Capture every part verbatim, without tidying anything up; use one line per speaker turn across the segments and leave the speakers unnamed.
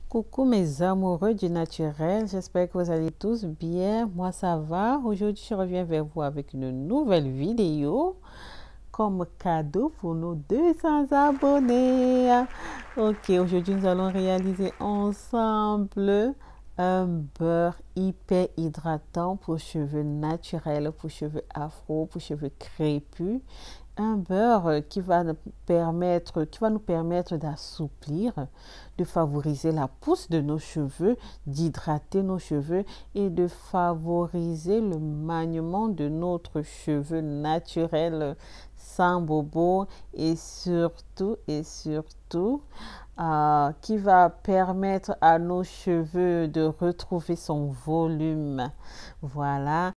Coucou mes amoureux du naturel, j'espère que vous allez tous bien. Moi ça va. Aujourd'hui je reviens vers vous avec une nouvelle vidéo comme cadeau pour nos deux cents abonnés. Ok, aujourd'hui nous allons réaliser ensemble un beurre hyper hydratant pour cheveux naturels, pour cheveux afro, pour cheveux crépus. Un beurre qui va nous permettre, qui va nous permettre d'assouplir, de favoriser la pousse de nos cheveux, d'hydrater nos cheveux et de favoriser le maniement de notre cheveu naturel sans bobo et surtout et surtout euh, qui va permettre à nos cheveux de retrouver son volume. Voilà.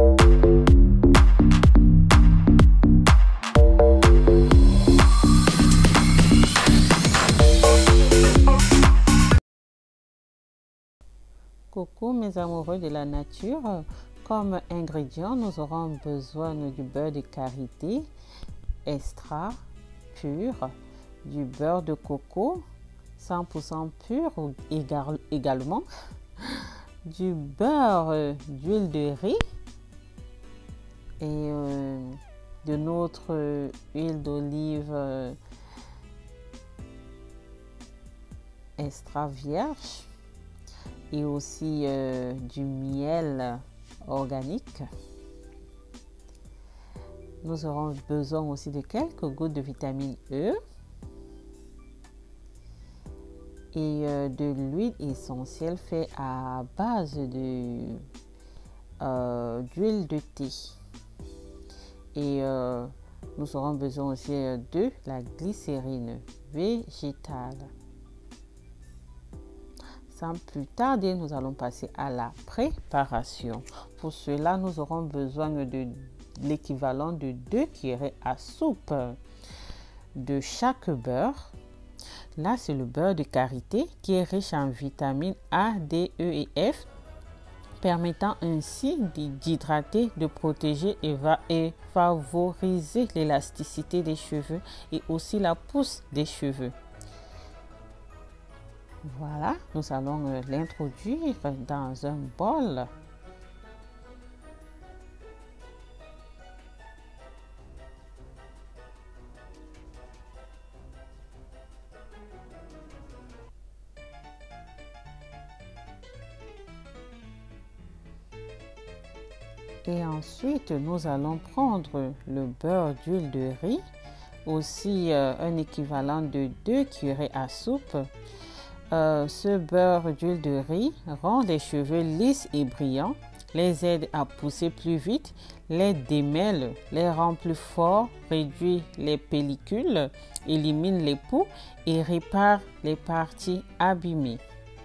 Coucou mes amoureux de la nature, comme ingrédient nous aurons besoin du beurre de karité extra pur, du beurre de coco cent pour cent pur égal, également, du beurre d'huile de riz et euh, de notre huile d'olive euh, extra vierge et aussi euh, du miel organique. Nous aurons besoin aussi de quelques gouttes de vitamine E et euh, de l'huile essentielle faite à base de euh, d'huile de thé. Et euh, nous aurons besoin aussi de la glycérine végétale. Sans plus tarder, nous allons passer à la préparation. Pour cela, nous aurons besoin de l'équivalent de deux cuillerées à soupe de chaque beurre. Là, c'est le beurre de karité qui est riche en vitamines A, D, E et F, permettant ainsi d'hydrater, de protéger et, va, et favoriser l'élasticité des cheveux et aussi la pousse des cheveux. Voilà, nous allons euh, l'introduire dans un bol. Et ensuite, nous allons prendre le beurre d'huile de riz, aussi euh, un équivalent de deux cuillerées à soupe. Euh, ce beurre d'huile de riz rend les cheveux lisses et brillants, les aide à pousser plus vite, les démêle, les rend plus forts, réduit les pellicules, élimine les poux et répare les parties abîmées.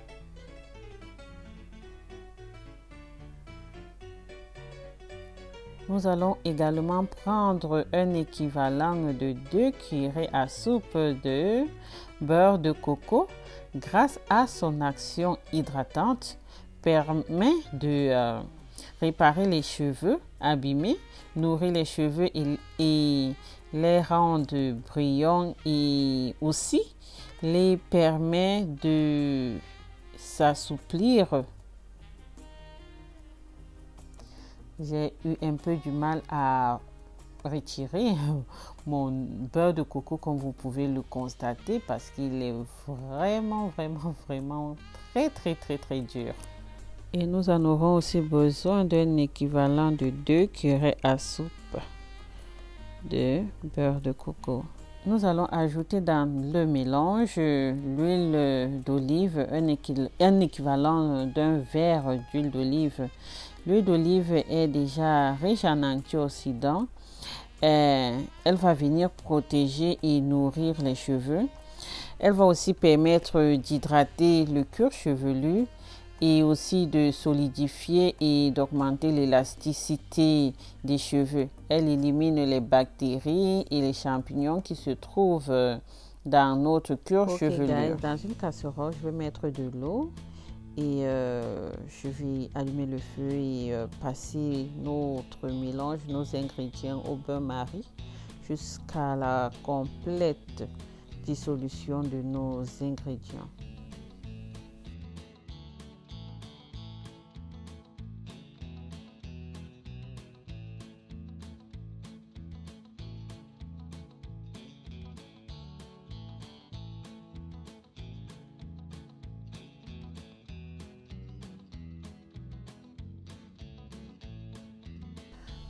Nous allons également prendre un équivalent de deux cuillerées à soupe de beurre de coco. Grâce à son action hydratante, permet de euh, réparer les cheveux abîmés, nourrir les cheveux et, et les rendre brillants et aussi les permet de s'assouplir. J'ai eu un peu du mal à retirer mon beurre de coco comme vous pouvez le constater parce qu'il est vraiment vraiment vraiment très très très très dur. Et nous en aurons aussi besoin d'un équivalent de deux cuillerées à soupe de beurre de coco. Nous allons ajouter dans le mélange l'huile d'olive, un, équi un équivalent d'un verre d'huile d'olive. L'huile d'olive est déjà riche en antioxydants. Euh, elle va venir protéger et nourrir les cheveux. Elle va aussi permettre d'hydrater le cuir chevelu et aussi de solidifier et d'augmenter l'élasticité des cheveux. Elle élimine les bactéries et les champignons qui se trouvent dans notre cuir okay, chevelu. Guys, dans une casserole, je vais mettre de l'eau et euh, je vais allumer le feu et euh, passer notre mélange, nos ingrédients au bain-marie jusqu'à la complète dissolution de nos ingrédients.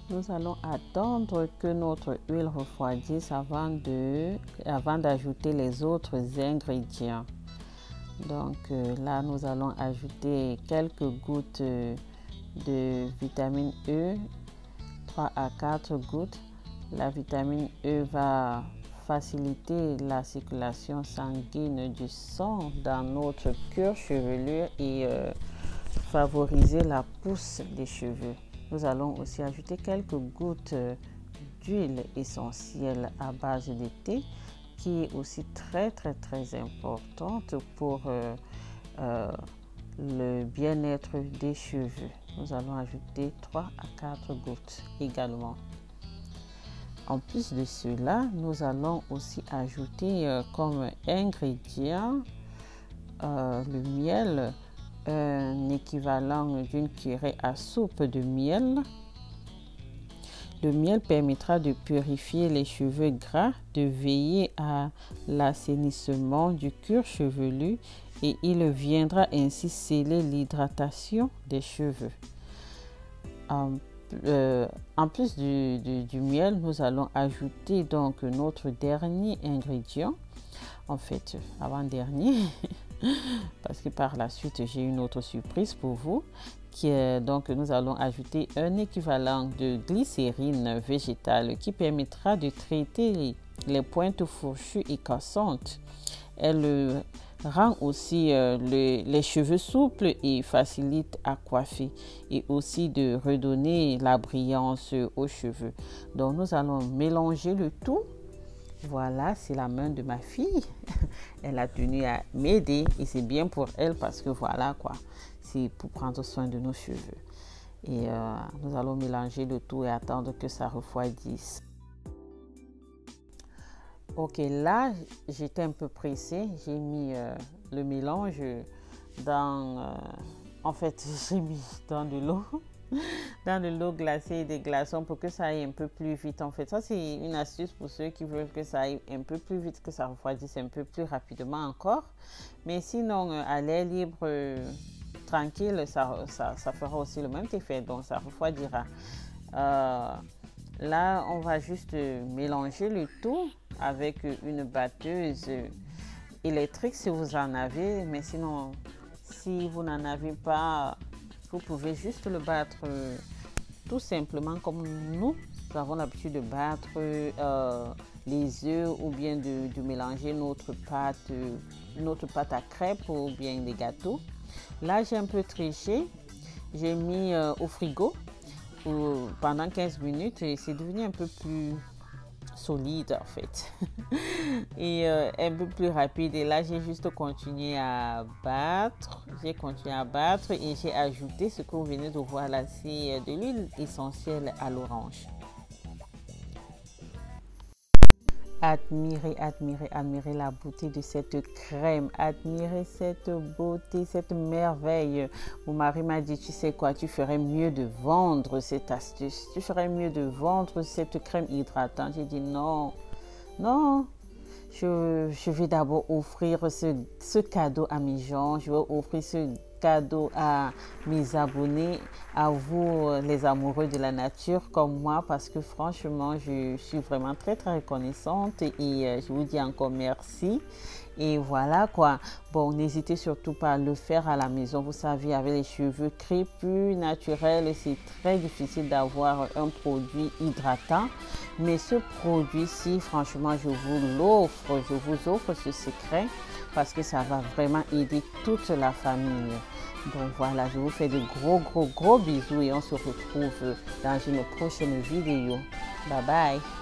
nous allons attendre que notre huile refroidisse avant de, avant d'ajouter les autres ingrédients. Donc euh, là, nous allons ajouter quelques gouttes de vitamine E, trois à quatre gouttes. La vitamine E va faciliter la circulation sanguine du sang dans notre cuir chevelu et euh, favoriser la pousse des cheveux. Nous allons aussi ajouter quelques gouttes d'huile essentielle à base de thé qui est aussi très très très importante pour euh, euh, le bien-être des cheveux. Nous allons ajouter trois à quatre gouttes également. En plus de cela, nous allons aussi ajouter euh, comme ingrédient euh, le miel, un équivalent d'une cuillerée à soupe de miel. Le miel permettra de purifier les cheveux gras, de veiller à l'assainissement du cuir chevelu et il viendra ainsi sceller l'hydratation des cheveux. En, euh, en plus du, du, du miel, nous allons ajouter donc notre dernier ingrédient, en fait avant-dernier, parce que par la suite j'ai une autre surprise pour vous. Qui est, donc nous allons ajouter un équivalent de glycérine végétale qui permettra de traiter les, les pointes fourchues et cassantes. Elle euh, rend aussi euh, le, les cheveux souples et facilite à coiffer et aussi de redonner la brillance aux cheveux. Donc nous allons mélanger le tout. Voilà, c'est la main de ma fille. Elle a tenu à m'aider et c'est bien pour elle parce que voilà quoi, c'est pour prendre soin de nos cheveux. Et euh, nous allons mélanger le tout et attendre que ça refroidisse. Ok, là j'étais un peu pressée. J'ai mis euh, le mélange dans... Euh, en fait, j'ai mis dans de l'eau. dans de l'eau glacée et des glaçons pour que ça aille un peu plus vite. En fait, ça c'est une astuce pour ceux qui veulent que ça aille un peu plus vite, que ça refroidisse un peu plus rapidement encore. Mais sinon, à l'air libre, euh, tranquille, ça, ça, ça fera aussi le même effet, donc ça refroidira. Euh, là, on va juste mélanger le tout avec une batteuse électrique si vous en avez, mais sinon, si vous n'en avez pas, vous pouvez juste le battre euh, tout simplement comme nous, nous avons l'habitude de battre euh, les œufs ou bien de, de mélanger notre pâte, euh, notre pâte à crêpes ou bien des gâteaux. Là, j'ai un peu triché. J'ai mis euh, au frigo pour, pendant quinze minutes et c'est devenu un peu plus solide en fait et euh, un peu plus rapide. Et là, j'ai juste continué à battre. J'ai continué à battre et j'ai ajouté ce que vous venez de voir là, c'est de l'huile essentielle à l'orange. Admirez, admirez, admirez la beauté de cette crème. Admirez cette beauté, cette merveille. Mon mari m'a dit, tu sais quoi, tu ferais mieux de vendre cette astuce. Tu ferais mieux de vendre cette crème hydratante. J'ai dit non, non. Je, je vais d'abord offrir ce, ce cadeau à mes gens. Je vais offrir ce cadeau à mes abonnés, à vous les amoureux de la nature comme moi, parce que franchement je suis vraiment très très reconnaissante et euh, je vous dis encore merci. Et voilà quoi. Bon, n'hésitez surtout pas à le faire à la maison. Vous savez, avec les cheveux crépus naturels, c'est très difficile d'avoir un produit hydratant. Mais ce produit-ci, franchement, je vous l'offre. Je vous offre ce secret parce que ça va vraiment aider toute la famille. Donc voilà, je vous fais de gros gros gros bisous et on se retrouve dans une prochaine vidéo. Bye bye.